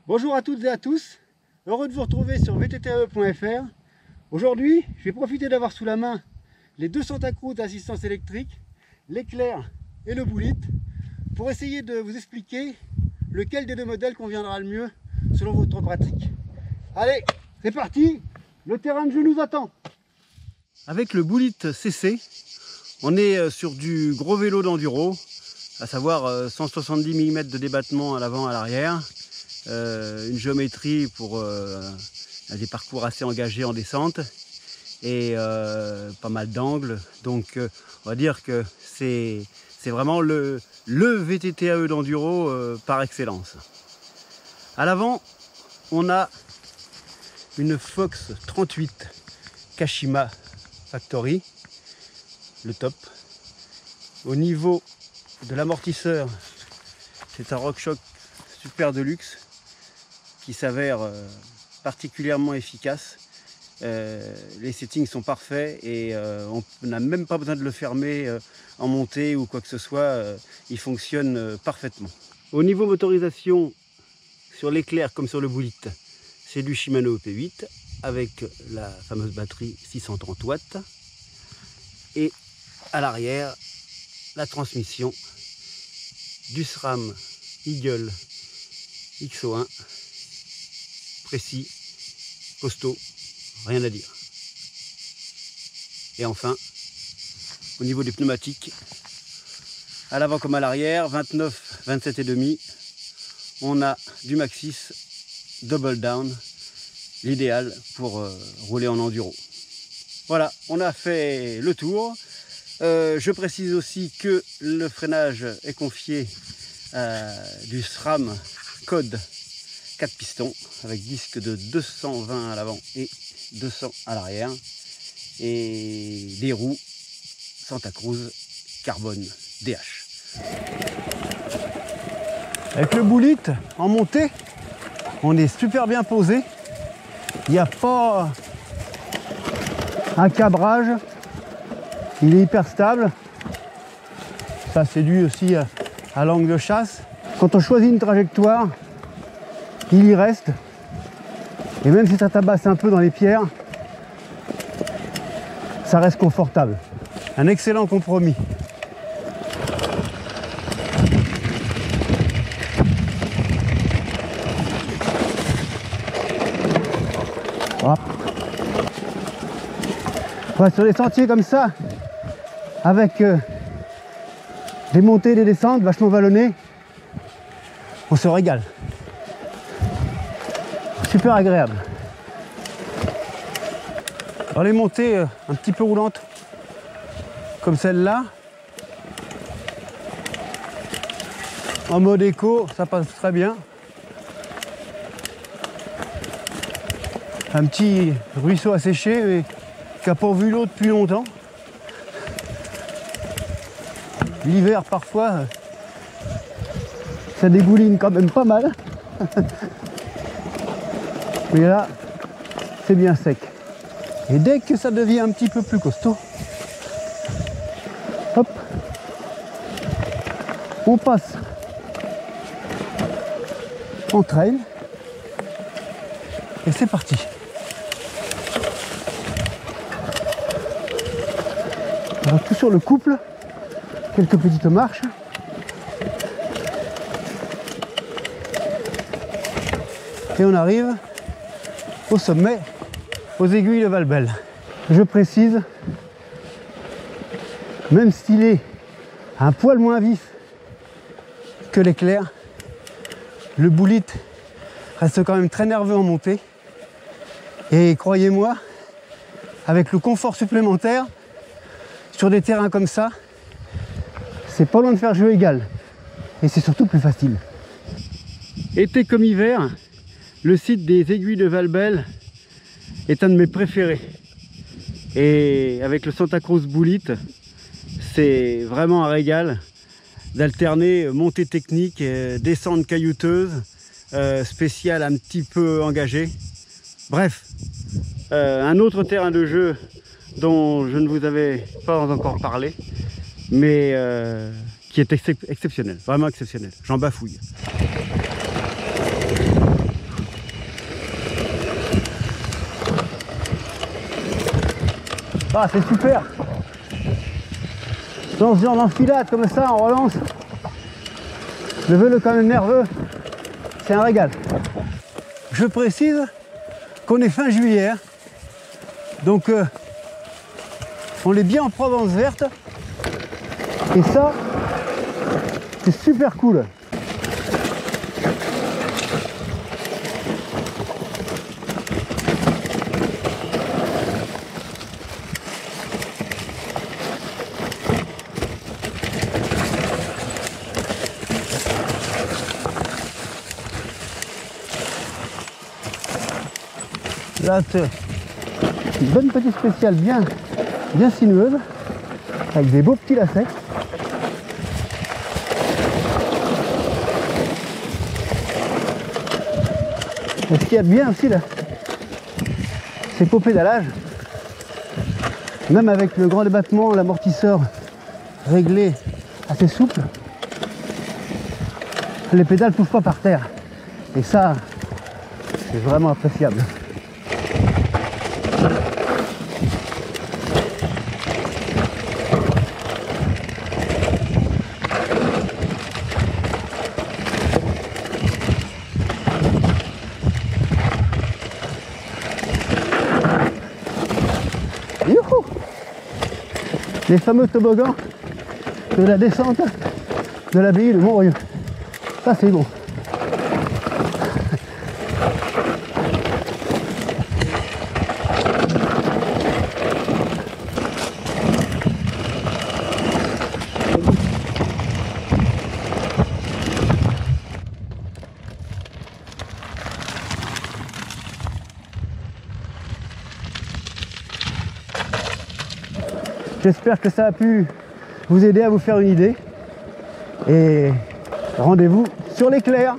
Bonjour à toutes et à tous, heureux de vous retrouver sur vtte.fr. Aujourd'hui, je vais profiter d'avoir sous la main les deux Santa Cruz d'assistance électrique, l'Éclair et le Bullitt, pour essayer de vous expliquer lequel des deux modèles conviendra le mieux selon votre pratique. Allez, c'est parti, le terrain de jeu nous attend. Avec le Bullitt CC, on est sur du gros vélo d'enduro, à savoir 170 mm de débattement à l'avant et à l'arrière, une géométrie pour des parcours assez engagés en descente et pas mal d'angles. Donc on va dire que c'est vraiment le VTT d'enduro par excellence. À l'avant, on a une Fox 38 Kashima Factory, le top. Au niveau de l'amortisseur, c'est un RockShox Super Deluxe qui s'avère particulièrement efficace. Les settings sont parfaits et on n'a même pas besoin de le fermer en montée ou quoi que ce soit, il fonctionne parfaitement. Au niveau motorisation, sur l'Éclair comme sur le Bullitt, c'est du Shimano EP8 avec la fameuse batterie 630 watts et à l'arrière la transmission du SRAM Eagle XO1, précis, costaud, rien à dire. Et enfin, au niveau des pneumatiques, à l'avant comme à l'arrière, 29, 27,5, on a du Maxxis Double Down, l'idéal pour rouler en enduro. Voilà, on a fait le tour. Je précise aussi que le freinage est confié à du SRAM Code 4 pistons avec disque de 220 à l'avant et 200 à l'arrière et des roues Santa Cruz Carbone DH. Avec le Bullitt en montée, on est super bien posé. Il n'y a pas un cabrage. Il est hyper stable. Ça, c'est dû aussi à l'angle de chasse. Quand on choisit une trajectoire, il y reste. Et même si ça tabasse un peu dans les pierres, ça reste confortable. Un excellent compromis. Ouais, sur les sentiers comme ça, avec des montées et des descentes vachement vallonnées, on se régale. Super agréable. Alors les montées un petit peu roulantes, comme celle-là, en mode éco, ça passe très bien. Un petit ruisseau asséché, mais qui n'a pas vu l'eau depuis longtemps. L'hiver, parfois, ça dégouline quand même pas mal. Mais là, c'est bien sec. Et dès que ça devient un petit peu plus costaud, hop, on passe en trail. Et c'est parti. Alors, tout sur le couple, quelques petites marches. Et on arrive au sommet, aux aiguilles de Valbel. Je précise, même s'il est un poil moins vif que l'Éclair, le Bullitt reste quand même très nerveux en montée. Et croyez-moi, avec le confort supplémentaire, sur des terrains comme ça, c'est pas loin de faire jeu égal. Et c'est surtout plus facile. Été comme hiver, le site des aiguilles de Valbel est un de mes préférés. Et avec le Santa Cruz Bullitt, c'est vraiment un régal d'alterner montée technique, descente caillouteuse, spéciale un petit peu engagée. Bref, un autre terrain de jeu dont je ne vous avais pas encore parlé, mais qui est exceptionnel, vraiment exceptionnel. J'en bafouille. Ah, c'est super. Dans ce genre d'enfilade comme ça, on relance. Le vélo quand même nerveux, c'est un régal. Je précise qu'on est fin juillet, donc on est bien en Provence verte. Et ça, c'est super cool. Là, c'est une bonne petite spéciale bien sinueuse, avec des beaux petits lacets. Et ce qu'il y a de bien aussi là, c'est qu'au pédalage, même avec le grand débattement, l'amortisseur réglé assez souple, les pédales ne touchent pas par terre. Et ça, c'est vraiment appréciable. Youhou! Les fameux toboggans de la descente de l'abbaye de Montrieux. Ça c'est bon. J'espère que ça a pu vous aider à vous faire une idée. Et rendez-vous sur l'éclair.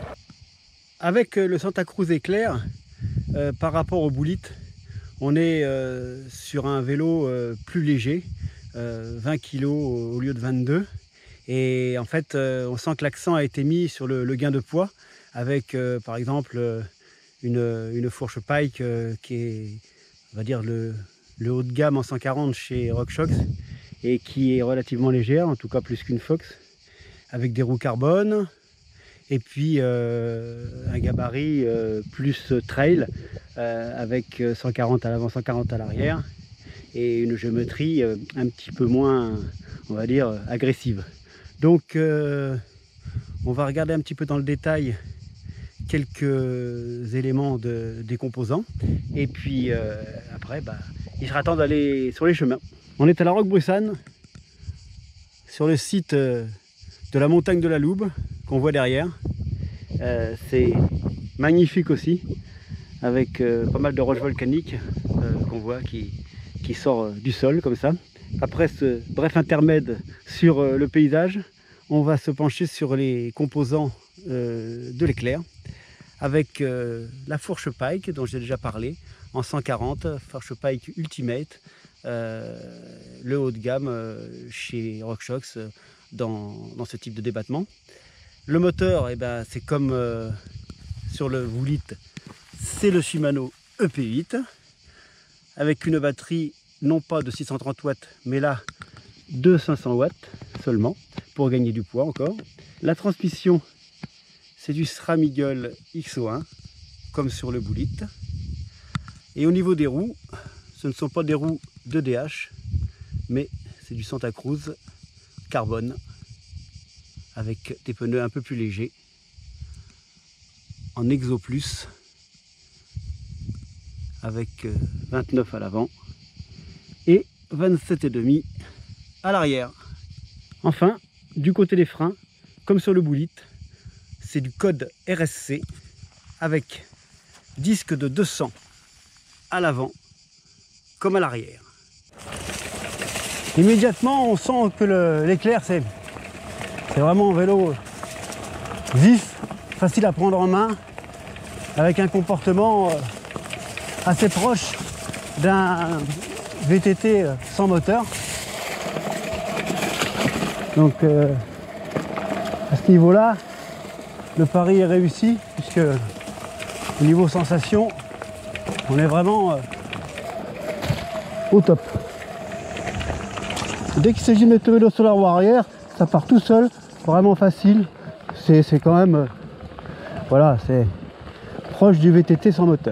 Avec le Santa Cruz Éclair, par rapport au Bullitt, on est sur un vélo plus léger, 20 kg au lieu de 22. Et en fait, on sent que l'accent a été mis sur le gain de poids, avec par exemple une fourche Pike qui est, on va dire, le haut de gamme en 140 chez RockShox et qui est relativement légère, en tout cas plus qu'une Fox, avec des roues carbone et puis un gabarit plus trail avec 140 à l'avant, 140 à l'arrière et une géométrie un petit peu moins, on va dire, agressive. Donc on va regarder un petit peu dans le détail quelques éléments des composants et puis après il sera temps d'aller sur les chemins. On est à la Roquebrussanne, sur le site de la montagne de la Loube qu'on voit derrière. C'est magnifique aussi, avec pas mal de roches volcaniques qu'on voit qui sort du sol comme ça. Après ce bref intermède sur le paysage, on va se pencher sur les composants de l'éclair, avec la fourche Pike dont j'ai déjà parlé en 140, fourche Pike Ultimate, le haut de gamme chez RockShox dans ce type de débattement. Le moteur, c'est comme sur le Bullitt, c'est le Shimano EP8 avec une batterie non pas de 630 watts mais là de 500 watts seulement pour gagner du poids encore. La transmission, c'est du SRAM Eagle XO1 comme sur le Bullitt. Et au niveau des roues, ce ne sont pas des roues de DH mais c'est du Santa Cruz carbone avec des pneus un peu plus légers en Exo Plus avec 29 à l'avant et 27,5 à l'arrière. Enfin, du côté des freins, comme sur le Bullitt, c'est du code RSC avec disque de 200 à l'avant comme à l'arrière. Immédiatement, on sent que l'éclair, c'est vraiment un vélo vif, facile à prendre en main, avec un comportement assez proche d'un VTT sans moteur. Donc à ce niveau-là, le pari est réussi, puisque au niveau sensation, on est vraiment au top. Dès qu'il s'agit de mettre le vélo sur la roue arrière, ça part tout seul, vraiment facile. C'est quand même, voilà, c'est proche du VTT sans moteur.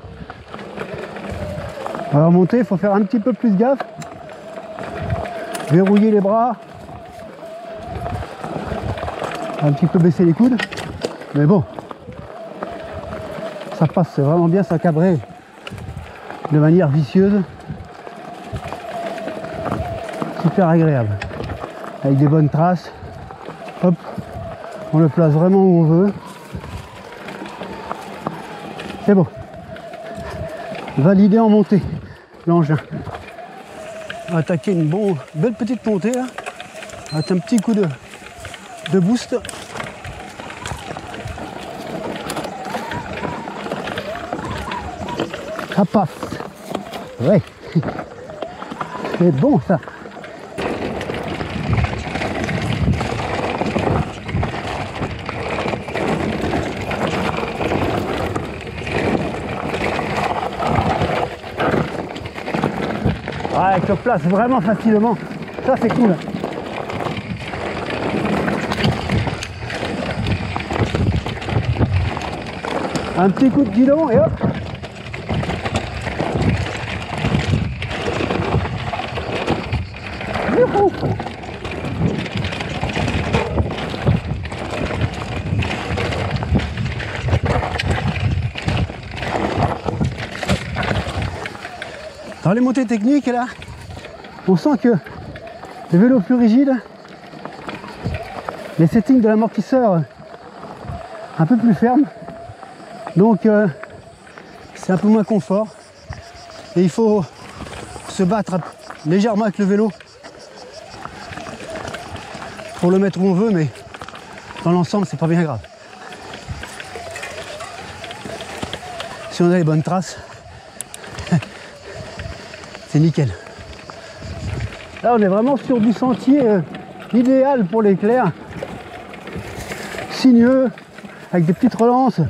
On va remonter, il faut faire un petit peu plus gaffe. Verrouiller les bras. Un petit peu baisser les coudes. Mais bon, ça passe vraiment bien, ça cabré de manière vicieuse. Super agréable. Avec des bonnes traces. Hop, on le place vraiment où on veut. C'est bon. Validé en montée, l'engin. On va attaquer une belle petite montée là, avec un petit coup de boost. Ça passe. Ouais. C'est bon ça. Ouais, je place vraiment facilement. Ça c'est cool. Un petit coup de guidon et hop. Youhou. Dans les montées techniques là, on sent que le vélo plus rigide, les settings de l'amortisseur un peu plus fermes, donc c'est un peu moins confort et il faut se battre légèrement avec le vélo pour le mettre où on veut, mais dans l'ensemble c'est pas bien grave. Si on a les bonnes traces, c'est nickel. Là on est vraiment sur du sentier idéal pour l'éclair, sinueux, avec des petites relances,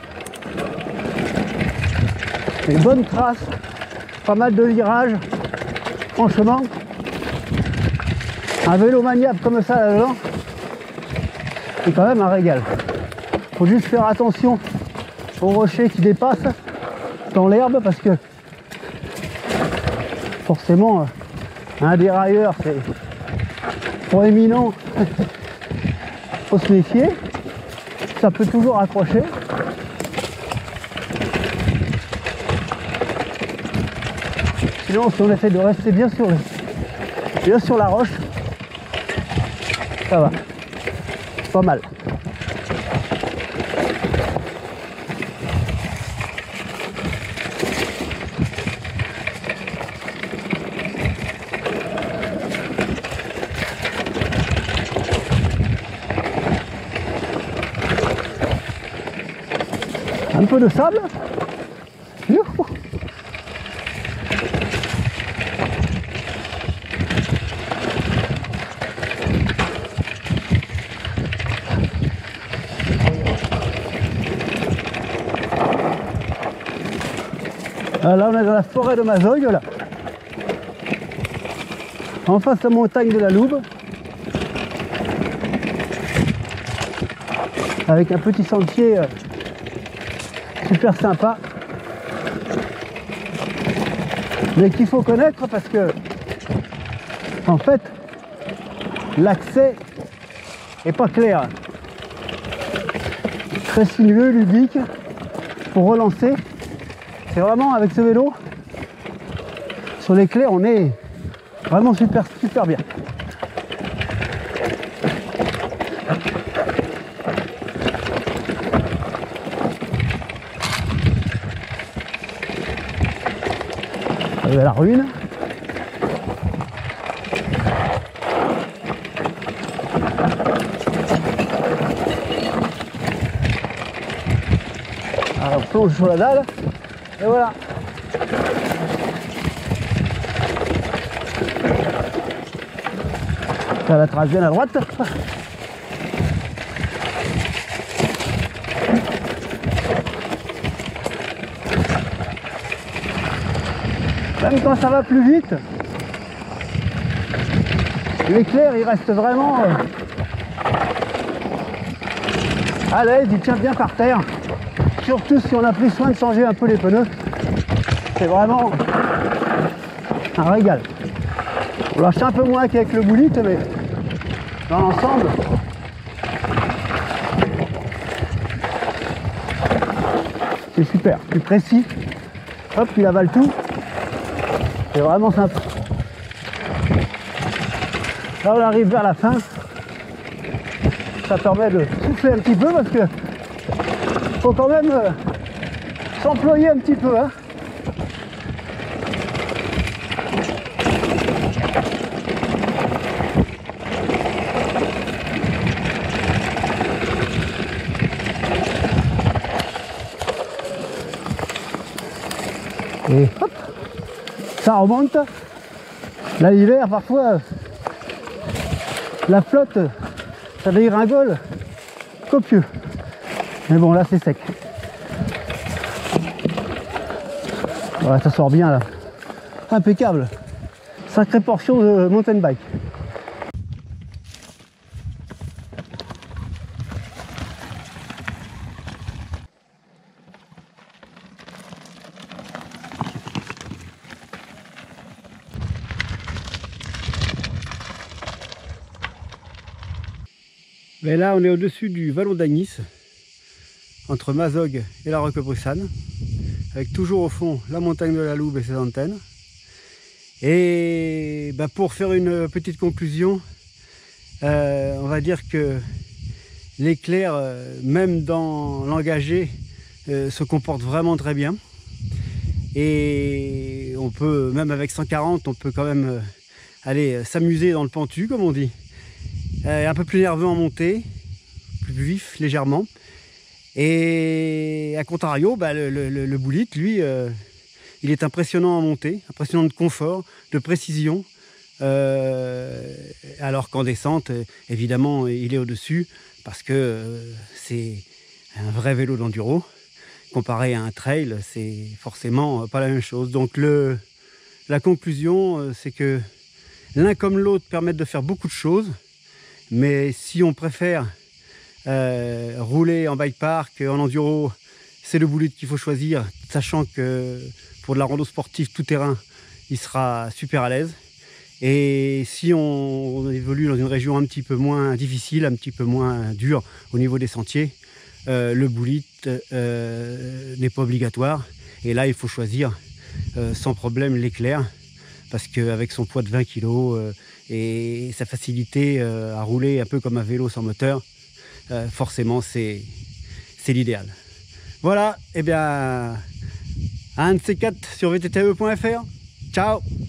des bonnes traces, pas mal de virages. Franchement, un vélo maniable comme ça là-dedans, c'est quand même un régal. Faut juste faire attention aux rochers qui dépassent dans l'herbe, parce que forcément un dérailleur c'est proéminent. Faut se méfier, ça peut toujours accrocher. Sinon, si on essaie de rester bien sur la roche, ça va, pas mal. Un peu de sable. Youhou. Là on est dans la forêt de Mazogue là. En face la montagne de la Loube. Avec un petit sentier super sympa, mais qu'il faut connaître parce que en fait l'accès est pas clair, très sinueux, ludique. Pour relancer, c'est vraiment avec ce vélo sur l'éclair, on est vraiment super bien. La ruine. Alors on plonge sur la dalle et voilà. Ça la trace bien à droite. Même quand ça va plus vite, l'éclair il reste vraiment à l'aise, il tient bien par terre. Surtout si on a pris soin de changer un peu les pneus. C'est vraiment un régal. On lâche un peu moins qu'avec le Bullitt, mais dans l'ensemble, c'est super, plus précis. Hop, il avale tout. C'est vraiment sympa. Là, on arrive vers la fin. Ça permet de souffler un petit peu parce que faut quand même s'employer un petit peu. Hein. Et hop, ça remonte. Là l'hiver parfois la flotte ça dégringole copieux. Mais bon là c'est sec. Voilà, ça sort bien là. Impeccable. Sacrée portion de mountain bike. Mais là, on est au-dessus du vallon d'Agnis, entre Mazogues et la Roquebressane, avec toujours au fond la montagne de la Loube et ses antennes. Et bah, pour faire une petite conclusion, on va dire que l'éclair, même dans l'engagé, se comporte vraiment très bien. Et on peut, même avec 140, on peut quand même aller s'amuser dans le pentu, comme on dit. Un peu plus nerveux en montée, plus vif légèrement. Et à contrario, bah, le Bullitt, lui, il est impressionnant en montée, impressionnant de confort, de précision. Alors qu'en descente, évidemment, il est au-dessus parce que c'est un vrai vélo d'enduro. Comparé à un trail, c'est forcément pas la même chose. Donc la conclusion, c'est que l'un comme l'autre permettent de faire beaucoup de choses. Mais si on préfère rouler en bike park, en enduro, c'est le Bullitt qu'il faut choisir, sachant que pour de la rando sportive tout terrain, il sera super à l'aise. Et si on évolue dans une région un petit peu moins difficile, un petit peu moins dure au niveau des sentiers, le Bullitt n'est pas obligatoire. Et là, il faut choisir sans problème l'éclair, parce qu'avec son poids de 20 kg et sa facilité à rouler un peu comme un vélo sans moteur, forcément c'est l'idéal. Voilà, et bien un de ces quatre sur vtte.fr. Ciao.